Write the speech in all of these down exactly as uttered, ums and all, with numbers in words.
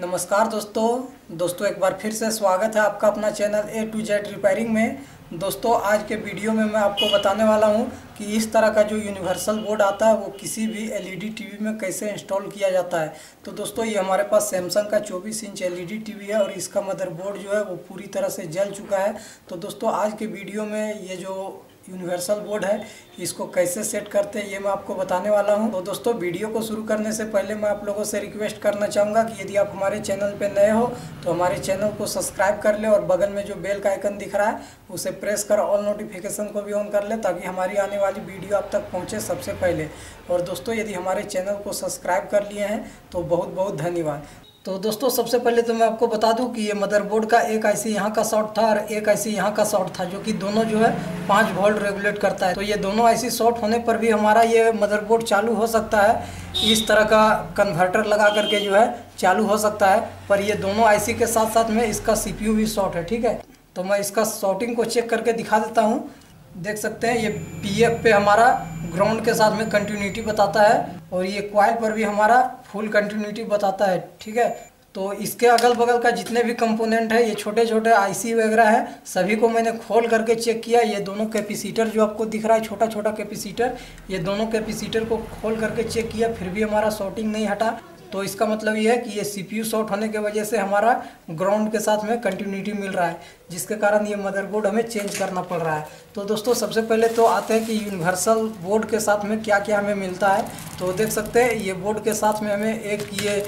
नमस्कार दोस्तों दोस्तों एक बार फिर से स्वागत है आपका अपना channel A to Z repairing में। दोस्तों आज के वीडियो में मैं आपको बताने वाला हूं कि इस तरह का जो यूनिवर्सल बोर्ड आता है वो किसी भी एलईडी टीवी में कैसे इंस्टॉल किया जाता है। तो दोस्तों ये हमारे पास सैमसंग का चौबीस इंच एलईडी टीवी है और इसका मदरबोर्ड जो है वो पूरी तरह से जल चुका है। तो दोस्तों आज के वीडियो में ये जो यूनिवर्सल बोर्ड है इसको कैसे सेट करते हैं ये मैं आपको बताने वाला हूं। तो दोस्तों वीडियो को शुरू करने से पहले मैं आप लोगों से रिक्वेस्ट करना चाहूँगा कि यदि आप हमारे चैनल पे नए हो तो हमारे चैनल को सब्सक्राइब कर ले और बगल में जो बेल का आइकन दिख रहा है उसे प्रेस कर ऑल नोटिफिकेशन को भी ऑन कर ले ताकि हमारी आने वाली वीडियो आप तक पहुँचे सबसे पहले। और दोस्तों यदि हमारे चैनल को सब्सक्राइब कर लिए हैं तो बहुत बहुत धन्यवाद। तो दोस्तों सबसे पहले तो मैं आपको बता दूं कि ये मदरबोर्ड का एक आईसी यहाँ का शॉर्ट था और एक आईसी यहाँ का शॉर्ट था, जो कि दोनों जो है पाँच वोल्ट रेगुलेट करता है। तो ये दोनों आईसी शॉर्ट होने पर भी हमारा ये मदरबोर्ड चालू हो सकता है। इस तरह का कन्वर्टर लगा करके जो है चालू हो सकता है, पर ये दोनों आईसी के साथ साथ में इसका सीपीयू भी शॉर्ट है। ठीक है, तो मैं इसका शॉर्टिंग को चेक करके दिखा देता हूँ। देख सकते हैं ये पीएफ पे हमारा ग्राउंड के साथ में कंटिन्यूटी बताता है और ये क्वाइल पर भी हमारा फुल कंटिन्यूटी बताता है। ठीक है, तो इसके अगल बगल का जितने भी कंपोनेंट है, ये छोटे छोटे आईसी वगैरह है, सभी को मैंने खोल करके चेक किया। ये दोनों कैपेसिटर जो आपको दिख रहा है छोटा छोटा कैपेसिटर, ये दोनों कैपेसिटर को खोल करके चेक किया, फिर भी हमारा शॉर्टिंग नहीं हटा। तो इसका मतलब ये है कि ये सीपीयू शॉर्ट होने की वजह से हमारा ग्राउंड के साथ में कंटिन्यूटी मिल रहा है, जिसके कारण ये मदरबोर्ड हमें चेंज करना पड़ रहा है। तो दोस्तों सबसे पहले तो आते हैं कि यूनिवर्सल बोर्ड के साथ में क्या क्या हमें मिलता है। तो देख सकते हैं ये बोर्ड के साथ में हमें एक ये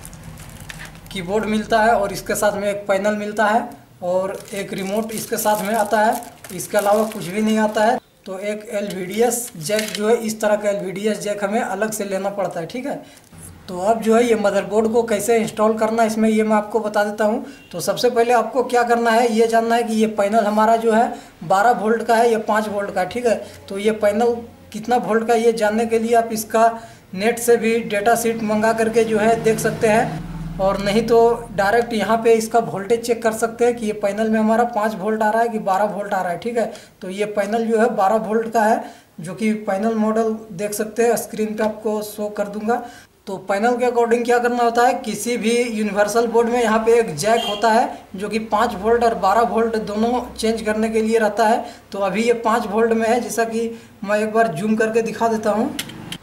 कीबोर्ड मिलता है और इसके साथ में एक पैनल मिलता है और एक रिमोट इसके साथ में आता है। इसके अलावा कुछ भी नहीं आता है। तो एक एलवीडीएस जैक जो है, इस तरह का एलवीडीएस जैक हमें अलग से लेना पड़ता है। ठीक है, तो अब जो है ये मदरबोर्ड को कैसे इंस्टॉल करना है इसमें ये मैं आपको बता देता हूँ। तो सबसे पहले आपको क्या करना है, ये जानना है कि ये पैनल हमारा जो है बारह वोल्ट का है या पाँच वोल्ट का। ठीक है, तो ये पैनल कितना वोल्ट का ये जानने के लिए आप इसका नेट से भी डेटा शीट मंगा करके जो है देख सकते हैं, और नहीं तो डायरेक्ट यहाँ पे इसका वोल्टेज चेक कर सकते हैं कि ये पैनल में हमारा पाँच वोल्ट आ रहा है कि बारह वोल्ट आ रहा है। ठीक है, तो ये पैनल जो है बारह वोल्ट का है, जो कि पैनल मॉडल देख सकते हैं, स्क्रीन पे आपको शो कर दूंगा। तो पैनल के अकॉर्डिंग क्या करना होता है, किसी भी यूनिवर्सल बोर्ड में यहाँ पे एक जैक होता है जो कि पाँच वोल्ट और बारह वोल्ट दोनों चेंज करने के लिए रहता है। तो अभी ये पाँच वोल्ट में है, जैसा कि मैं एक बार जूम करके दिखा देता हूँ।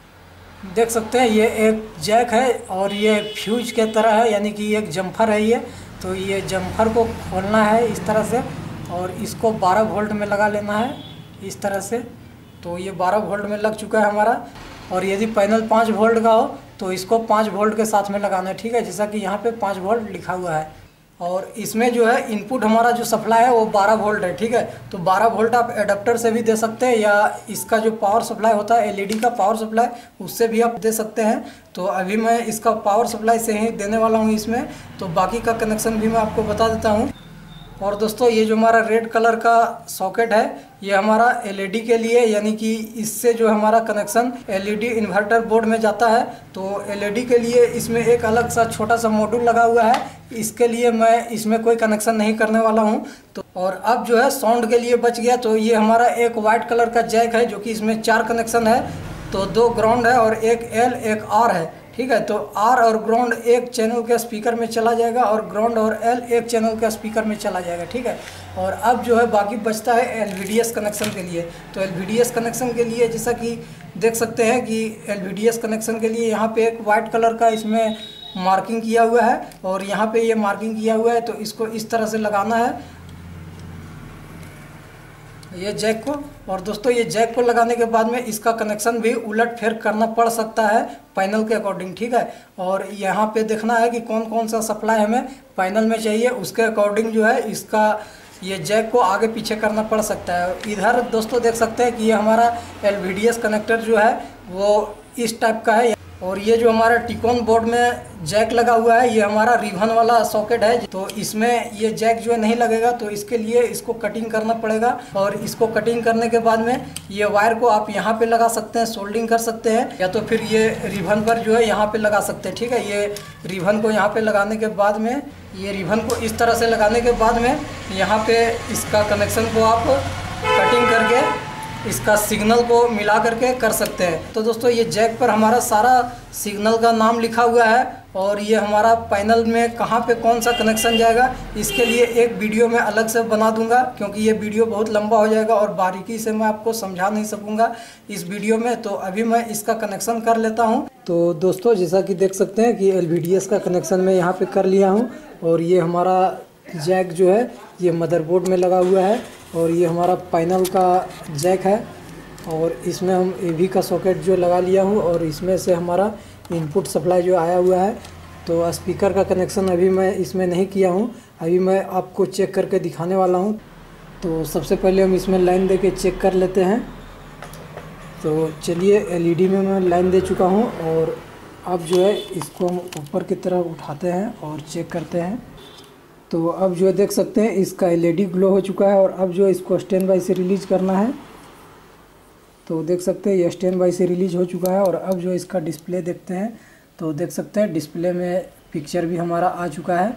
देख सकते हैं ये एक जैक है और ये फ्यूज के तरह है, यानी कि एक जम्फर है ये। तो ये जम्फर को खोलना है इस तरह से और इसको बारह वोल्ट में लगा लेना है इस तरह से। तो ये बारह वोल्ट में लग चुका है हमारा। और यदि पैनल पाँच वोल्ट का हो तो इसको पाँच वोल्ट के साथ में लगाना है। ठीक है, जैसा कि यहाँ पे पाँच वोल्ट लिखा हुआ है। और इसमें जो है इनपुट हमारा जो सप्लाई है वो बारह वोल्ट है। ठीक है, तो बारह वोल्ट आप एडाप्टर से भी दे सकते हैं या इसका जो पावर सप्लाई होता है एलईडी का पावर सप्लाई, उससे भी आप दे सकते हैं। तो अभी मैं इसका पावर सप्लाई से ही देने वाला हूँ इसमें। तो बाकी का कनेक्शन भी मैं आपको बता देता हूँ। और दोस्तों ये जो हमारा रेड कलर का सॉकेट है ये हमारा एलईडी के लिए, यानी कि इससे जो हमारा कनेक्शन एलईडी इन्वर्टर बोर्ड में जाता है। तो एलईडी के लिए इसमें एक अलग सा छोटा सा मॉड्यूल लगा हुआ है, इसके लिए मैं इसमें कोई कनेक्शन नहीं करने वाला हूं। तो और अब जो है साउंड के लिए बच गया। तो ये हमारा एक वाइट कलर का जैक है जो कि इसमें चार कनेक्शन है। तो दो ग्राउंड है और एक एल एक आर है। ठीक है, तो आर और ग्राउंड एक चैनल के स्पीकर में चला जाएगा और ग्राउंड और एल एक चैनल के स्पीकर में चला जाएगा। ठीक है, और अब जो है बाकी बचता है एलवीडीएस कनेक्शन के लिए। तो एलवीडीएस कनेक्शन के लिए जैसा कि देख सकते हैं कि एलवीडीएस कनेक्शन के लिए यहाँ पे एक वाइट कलर का इसमें मार्किंग किया हुआ है और यहाँ पे ये मार्किंग किया हुआ है। तो इसको इस तरह से लगाना है ये जैक को। और दोस्तों ये जैक को लगाने के बाद में इसका कनेक्शन भी उलट फेर करना पड़ सकता है पैनल के अकॉर्डिंग। ठीक है, और यहाँ पे देखना है कि कौन कौन सा सप्लाई हमें पैनल में चाहिए, उसके अकॉर्डिंग जो है इसका ये जैक को आगे पीछे करना पड़ सकता है। इधर दोस्तों देख सकते हैं कि ये हमारा एलवीडीएस कनेक्टर जो है वो इस टाइप का है। और ये जो हमारा टिकोन बोर्ड में जैक लगा हुआ है ये हमारा रिबन वाला सॉकेट है। तो इसमें ये जैक जो है नहीं लगेगा, तो इसके लिए इसको कटिंग करना पड़ेगा। और इसको कटिंग करने के बाद में ये वायर को आप यहाँ पे लगा सकते हैं, सोल्डिंग कर सकते हैं, या तो फिर ये रिबन पर जो है यहाँ पे लगा सकते हैं। ठीक है, ये रिबन को यहाँ पे लगाने के बाद में ये रिबन को इस तरह से लगाने के बाद में यहाँ पे इसका कनेक्शन को आप कटिंग करके इसका सिग्नल को मिला करके कर सकते हैं। तो दोस्तों ये जैक पर हमारा सारा सिग्नल का नाम लिखा हुआ है और ये हमारा पैनल में कहाँ पे कौन सा कनेक्शन जाएगा, इसके लिए एक वीडियो मैं अलग से बना दूंगा, क्योंकि ये वीडियो बहुत लंबा हो जाएगा और बारीकी से मैं आपको समझा नहीं सकूंगा इस वीडियो में। तो अभी मैं इसका कनेक्शन कर लेता हूँ। तो दोस्तों जैसा कि देख सकते हैं कि एल वी डी एस का कनेक्शन मैं यहाँ पे कर लिया हूँ, और ये हमारा जैक जो है ये मदरबोर्ड में लगा हुआ है, और ये हमारा पैनल का जैक है, और इसमें हम ए वी का सॉकेट जो लगा लिया हूँ, और इसमें से हमारा इनपुट सप्लाई जो आया हुआ है। तो स्पीकर का कनेक्शन अभी मैं इसमें नहीं किया हूँ, अभी मैं आपको चेक करके दिखाने वाला हूँ। तो सबसे पहले हम इसमें लाइन दे के चेक कर लेते हैं। तो चलिए एल ई डी में मैं लाइन दे चुका हूँ, और अब जो है इसको हम ऊपर की तरफ उठाते हैं और चेक करते हैं। तो अब जो है देख सकते हैं इसका एल ई डी ग्लो हो चुका है, और अब जो इसको स्टैंड बाई से रिलीज करना है। तो देख सकते हैं ये स्टैंड बाई से रिलीज हो चुका है, और अब जो इसका डिस्प्ले देखते हैं तो देख सकते हैं डिस्प्ले में पिक्चर भी हमारा आ चुका है।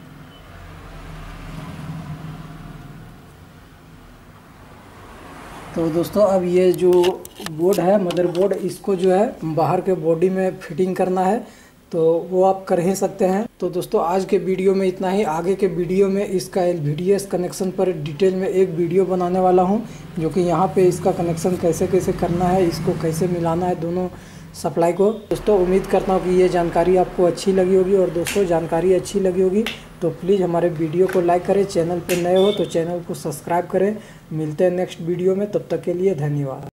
तो दोस्तों अब ये जो बोर्ड है मदरबोर्ड, इसको जो है बाहर के बॉडी में फिटिंग करना है, तो वो आप कर ही सकते हैं। तो दोस्तों आज के वीडियो में इतना ही। आगे के वीडियो में इसका L V D S connection पर डिटेल में एक वीडियो बनाने वाला हूं, जो कि यहां पे इसका कनेक्शन कैसे कैसे करना है, इसको कैसे मिलाना है दोनों सप्लाई को। दोस्तों उम्मीद करता हूं कि ये जानकारी आपको अच्छी लगी होगी, और दोस्तों जानकारी अच्छी लगी होगी तो प्लीज़ हमारे वीडियो को लाइक करें, चैनल पर नए हो तो चैनल को सब्सक्राइब करें। मिलते हैं नेक्स्ट वीडियो में, तब तक के लिए धन्यवाद।